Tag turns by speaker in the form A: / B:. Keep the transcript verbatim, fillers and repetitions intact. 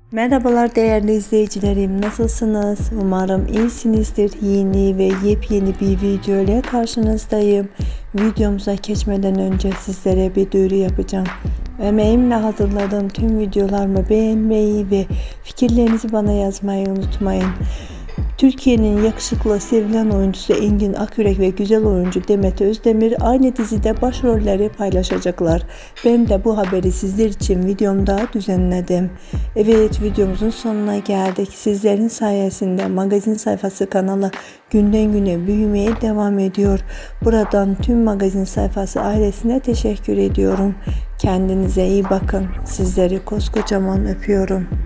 A: Merhabalar değerli izleyicilerim, nasılsınız? Umarım iyisinizdir. Yeni ve yepyeni bir video ile karşınızdayım. Videomuza geçmeden önce sizlere bir duyuru yapacağım. Emeğimle hazırladığım tüm videolarımı beğenmeyi ve fikirlerinizi bana yazmayı unutmayın. Türkiye'nin yakışıklı, sevilen oyuncusu Engin Akyürek ve güzel oyuncu Demet Özdemir aynı dizide başrolleri paylaşacaklar. Ben de bu haberi sizler için videomda düzenledim. Evet, videomuzun sonuna geldik. Sizlerin sayesinde magazin sayfası kanalı günden güne büyümeye devam ediyor. Buradan tüm magazin sayfası ailesine teşekkür ediyorum. Kendinize iyi bakın. Sizleri koskocaman öpüyorum.